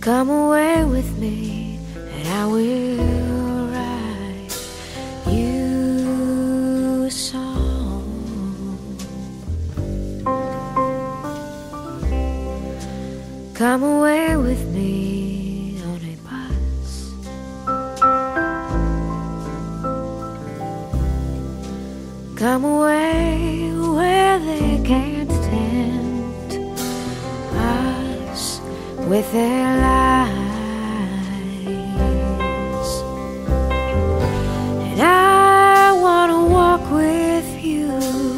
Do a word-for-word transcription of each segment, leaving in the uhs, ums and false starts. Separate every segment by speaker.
Speaker 1: Come away with me and I will write you a song. Come away with me on a bus. Come away where they can't tempt us with their lies. And I wanna walk with you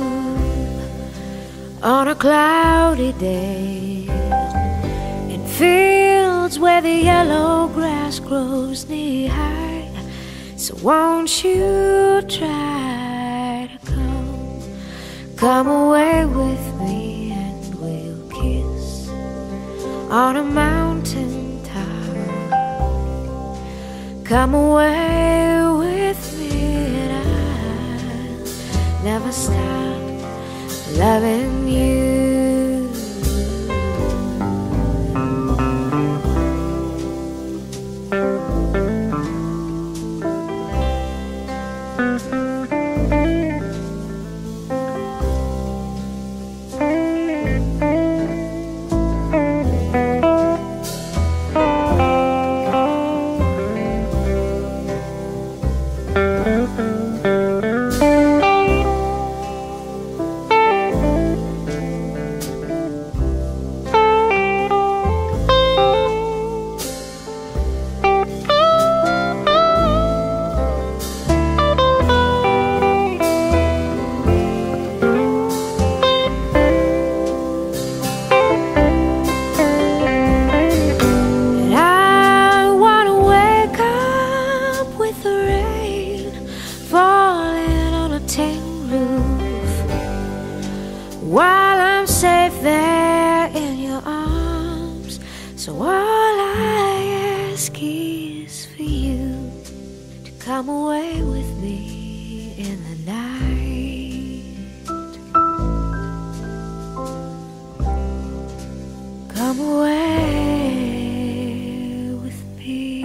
Speaker 1: on a cloudy day in fields where the yellow grass grows knee high. So won't you try to come, come away with me and we'll kiss on a mountain top. Come away with me and I'll never stop loving you. While I'm safe there in your arms, so all I ask is for you to come away with me in the night. Come away with me.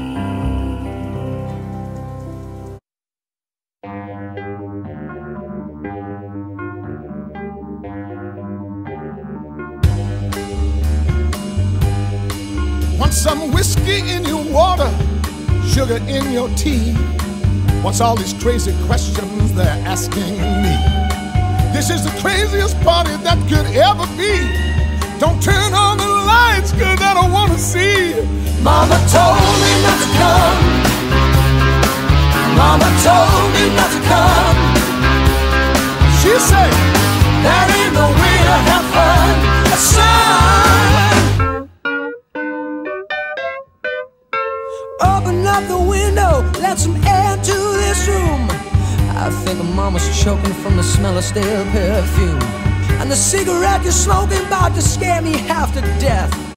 Speaker 2: Want some whiskey in your water, sugar in your tea? What's all these crazy questions they're asking me? This is the craziest party that could ever be. Don't turn on the lights, cause I don't wanna see. Mama told me not to come. Mama told me not to come. She said, that ain't no way to have fun, son.
Speaker 3: Open up the window, let some air to this room. I think Mama's choking from the smell of stale perfume. And the cigarette you're smoking about to scare me half to death.